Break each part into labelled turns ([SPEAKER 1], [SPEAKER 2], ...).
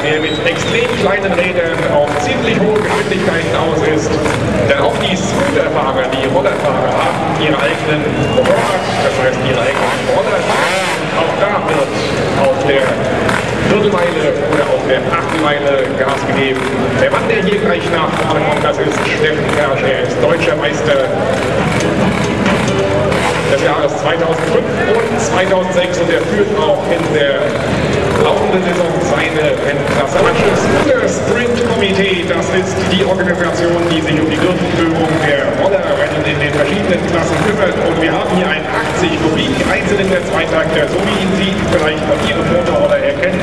[SPEAKER 1] der mit extrem kleinen Rädern auf ziemlich hohe Geschwindigkeiten aus ist. Denn auch die Scooterfahrer, die Rollerfahrer haben ihre eigenen Motorrad, das heißt ihre eigenen Roller. Auch da wird auf der Viertelmeile oder auf der Achtelmeile Gas gegeben. Der Mann, der hier gleich nach vorne kommt, das ist Steffen Persch. Er ist deutscher Meister des Jahres 2005 und 2006 und er führt auch in der laufenden Saison seine Rennklasse. Das Scooter Sprint Komitee, das ist die Organisation, die sich um die Durchführung der Rollerrennen in den verschiedenen Klassen kümmert. Und wir haben hier einen 80 Kubik Einzylinder Zweitakter, so wie ihn Sie vielleicht von Ihrem Motorroller erkennen.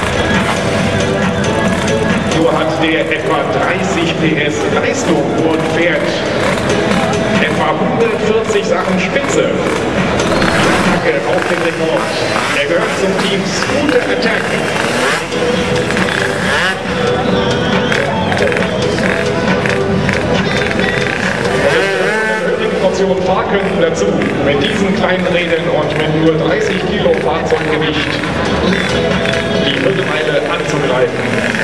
[SPEAKER 1] So hat der etwa 30 PS Leistung und fährt etwa 140 Sachen Spitze. Attacke auf den Rekord. Er gehört zum Team Scooter Attack. Portion Fahrkönnen dazu, mit diesen kleinen Rädern und mit nur 30 Kilo Fahrzeuggewicht die Viertelmeile anzugreifen.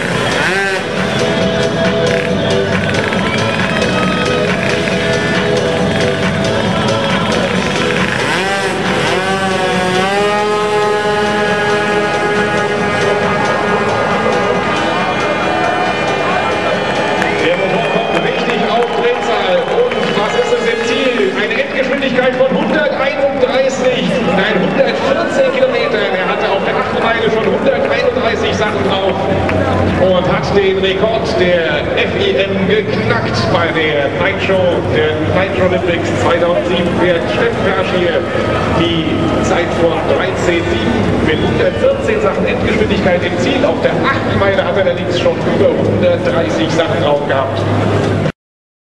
[SPEAKER 1] Von 131, nein 114 Kilometern. Er hatte auf der Achtelmeile schon 131 Sachen drauf und hat den Rekord der FIM geknackt bei der Night Show, der Nitrolympx 2007. Fährt Steffen Persch hier die Zeit von 13,7 mit 114 Sachen Endgeschwindigkeit im Ziel. Auf der Achtelmeile hat er allerdings schon über 130 Sachen drauf gehabt.